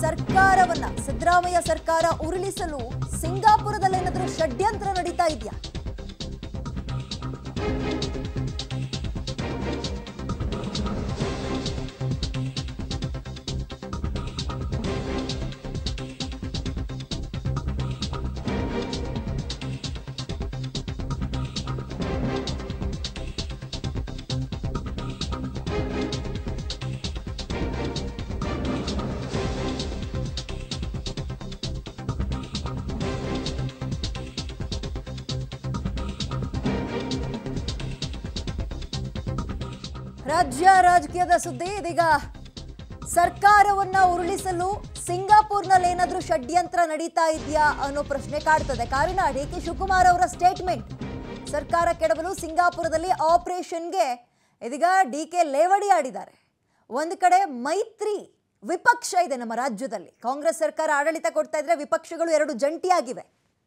ಸರ್ಕಾರವನ್ನ ಸಿದ್ದರಾಮಯ್ಯ ಸರ್ಕಾರ ಉರುಳಿಸಲು ಸಿಂಗಾಪುರದಲ್ಲಿ ಏನಾದರೂ ಷಡ್ಯಂತ್ರ ನಡೀತಾ ಇದೆಯಾ? ರಾಜ್ಯ ರಾಜಕೀಯದ ಸುದ್ದಿ ಇದೀಗ ಸರ್ಕಾರವನ್ನ ಉರುಳಿಸಲು ಸಿಂಗಾಪುರ್ನಲ್ಲಿ ಏನಾದರೂ ಷಡ್ಯಂತ್ರ ನಡೀತಾ ಇದೆಯಾ ಅನ್ನೋ ಪ್ರಶ್ನೆ ಕಾಡ್ತದೆ. ಕಾರಣ ಡಿ.ಕೆ. ಶಿವಕುಮಾರ್ ಅವರ ಸ್ಟೇಟ್ಮೆಂಟ್. ಸರ್ಕಾರ ಕೆಡವಲು ಸಿಂಗಾಪುರದಲ್ಲಿ ಆಪರೇಷನ್ಗೆ ಇದೀಗ ಡಿ.ಕೆ. ಲೇವಡಿ ಆಡಿದ್ದಾರೆ. ಒಂದು ಕಡೆ ಮೈತ್ರಿ ವಿಪಕ್ಷ ಇದೆ ನಮ್ಮ ರಾಜ್ಯದಲ್ಲಿ. ಕಾಂಗ್ರೆಸ್ ಸರ್ಕಾರ ಆಡಳಿತ ಕೊಡ್ತಾ ಇದ್ರೆ ವಿಪಕ್ಷಗಳು ಎರಡು ಜಂಟಿಯಾಗಿವೆ.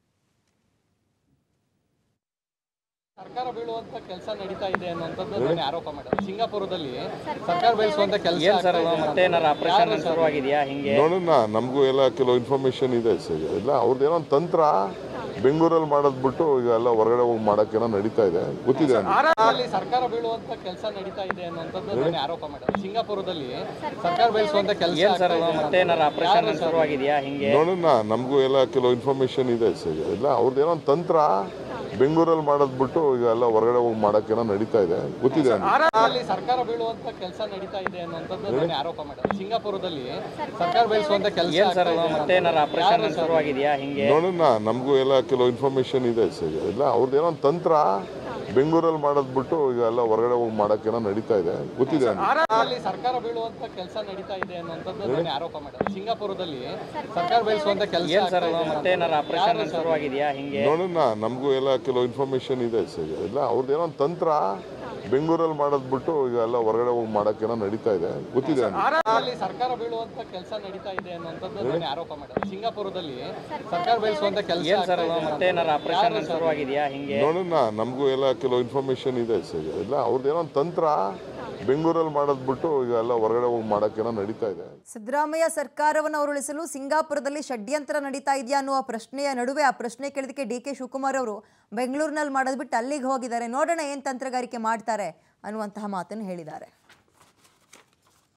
ಸರ್ಕಾರ ಬೀಳುವಂತ ಕೆಲಸ ನಡೀತಾ ಇದೆ ಅನ್ನುವಂಥದ್ದು ಆರೋಪ ಮಾಡಿದ್ದಾರೆ. ಸಿಂಗಾಪುರದಲ್ಲಿ ಸರ್ಕಾರ ಬೀಳಿಸುವಂತ ಕೆಲಸ ಸರ್, ಮತ್ತೆ ಏನಾರ ಆಪರೇಷನ್ ಶುರುವಾಗಿದೆಯಾ? ಹಿಂಗೆ ನೋಡೋಣ, ನಮಗೂ ಎಲ್ಲ ಕೆಲವು ಇನ್ಫಾರ್ಮೇಶನ್ ಇದೆ ಸರ್. ಎಲ್ಲ ಅವ್ರದ್ದೇನೋ ಒಂದು ತಂತ್ರ ಬೆಂಗಳೂರಲ್ಲಿ ಮಾಡೋದ್ ಬಿಟ್ಟು ಈಗ ಎಲ್ಲ ಹೊರಗಡೆ ಹೋಗಿ ಮಾಡಕ್ಕೇನೋ ನಡೀತಾ ಇದೆ, ಗೊತ್ತಿದೆ. ಸರ್ಕಾರ ಬೀಳುವಂತ ಕೆಲಸ ನಡೀತಾ ಇದೆ ಅನ್ನುವಂಥದ್ದು ಆರೋಪ ಮಾಡಿದ್ದಾರೆ. ಸಿಂಗಾಪುರದಲ್ಲಿ ಸರ್ಕಾರ ಬೀಳಿಸುವಂತ ಕೆಲಸ ಸರ್, ಮತ್ತೆ ಏನಾರ ಆಪರೇಷನ್ ಶುರುವಾಗಿದೆಯಾ? ಹಿಂಗೆ ನೋಡೋಣ, ನಮಗೂ ಎಲ್ಲ ಕೆಲವು ಇನ್ಫಾರ್ಮೇಶನ್ ಇದೆ ಸರ್. ಎಲ್ಲ ಅವ್ರದ್ದೇನೋ ಒಂದು ತಂತ್ರ ಬೆಂಗಳೂರಲ್ಲಿ ಮಾಡೋದ್ ಬಿಟ್ಟು ಈಗ ಎಲ್ಲ ಹೊರಗಡೆ ಹೋಗಿ ಮಾಡಕ್ಕೇನೋ ನಡೀತಾ ಇದೆ, ಗೊತ್ತಿದೆ. ಸರ್ಕಾರ ಬೀಳುವಂತ ಕೆಲಸ ನಡೀತಾ ಇದೆ ಅನ್ನುವಂಥದ್ದು ಆರೋಪ ಮಾಡಿದ್ದಾರೆ. ಸಿಂಗಾಪುರದಲ್ಲಿ ಸರ್ಕಾರ ಬೀಳಿಸುವಂತ ಕೆಲಸ ಸರ್, ಮತ್ತೆ ಏನಾರ ಆಪರೇಷನ್ ಶುರುವಾಗಿದೆಯಾ? ಹಿಂಗೆ ನೋಡೋಣ, ನಮಗೂ ಎಲ್ಲ ಕೆಲವು ಇನ್ಫಾರ್ಮೇಶನ್ ಇದೆ ಸರ್. ಎಲ್ಲ ಅವ್ರದ್ದೇನೋ ಒಂದು ತಂತ್ರ ಬೆಂಗಳೂರಲ್ಲಿ ಮಾಡೋದ್ ಬಿಟ್ಟು ಈಗ ಎಲ್ಲ ಹೊರಗಡೆ ಹೋಗಿ ಮಾಡಕ್ಕೇನೋ ನಡೀತಾ ಇದೆ, ಗೊತ್ತಿದೆ. ಸರ್ಕಾರ ಬೀಳುವಂತ ಕೆಲಸ ನಡೀತಾ ಇದೆ ಅನ್ನುವಂಥದ್ದು ಆರೋಪ ಮಾಡಿದ್ದಾರೆ. ಸಿಂಗಾಪುರದಲ್ಲಿ ಸರ್ಕಾರ ಬೀಳಿಸುವಂತ ಕೆಲಸ ಸರ್, ಮತ್ತೆ ಏನಾರ ಆಪರೇಷನ್ ಶುರುವಾಗಿದೆಯಾ? ಹಿಂಗೆ ನೋಡೋಣ, ನಮಗೂ ಎಲ್ಲ ಕೆಲವು ಇನ್ಫಾರ್ಮೇಶನ್ ಇದೆ ಸರ್. ಎಲ್ಲ ಅವ್ರದ್ದೇನೋ ಒಂದು ತಂತ್ರ ಬೆಂಗಳೂರಲ್ಲಿ ಮಾಡೋದ್ ಬಿಟ್ಟು ಈಗ ಎಲ್ಲ ಹೊರಗಡೆ ಹೋಗಿ ಮಾಡಕ್ಕೇನೋ ನಡೀತಾ ಇದೆ, ಗೊತ್ತಿದೆ. ಸರ್ಕಾರ ಬೀಳುವಂತ ಕೆಲಸ ನಡೀತಾ ಇದೆ ಅನ್ನುವಂಥದ್ದು ಆರೋಪ ಮಾಡಿದ್ದಾರೆ. ಸಿಂಗಾಪುರದಲ್ಲಿ ಸರ್ಕಾರ ಬೀಳಿಸುವಂತ ಕೆಲಸ ಸರ್, ಮತ್ತೆ ಏನಾರ ಆಪರೇಷನ್ ಶುರುವಾಗಿದೆಯಾ? ಹಿಂಗೆ ನೋಡೋಣ, ನಮಗೂ ಎಲ್ಲ ಕೆಲವು ಇನ್ಫಾರ್ಮೇಶನ್ ಇದೆ ಸರ್. ಎಲ್ಲ ಅವ್ರದ್ದೇನೋ ಒಂದು ತಂತ್ರ ಬೆಂಗಳೂರಲ್ಲಿ ಮಾಡೋದ್ ಬಿಟ್ಟು ಈಗ ಎಲ್ಲ ಹೊರಗಡೆ ಹೋಗಿ ಮಾಡಕ್ಕೇನೋ ನಡೀತಾ ಇದೆ. ಸಿದ್ದರಾಮಯ್ಯ ಸರ್ಕಾರವನ್ನು ಉರುಳಿಸಲು ಸಿಂಗಾಪುರದಲ್ಲಿ ಷಡ್ಯಂತ್ರ ನಡೀತಾ ಇದೆಯಾ ಅನ್ನುವ ಪ್ರಶ್ನೆಯ ನಡುವೆ ಆ ಪ್ರಶ್ನೆ ಕೇಳಿದಕ್ಕೆ ಡಿ.ಕೆ. ಶಿವಕುಮಾರ್ ಅವರು ಬೆಂಗಳೂರಿನಲ್ಲಿ ಮಾಡೋದು ಬಿಟ್ಟು ಅಲ್ಲಿಗೆ ಹೋಗಿದ್ದಾರೆ. ನೋಡೋಣ ಏನು ತಂತ್ರಗಾರಿಕೆ ಮಾಡ್ತಾರೆ ಅನ್ನುವಂತಹ ಮಾತನ್ನು ಹೇಳಿದ್ದಾರೆ.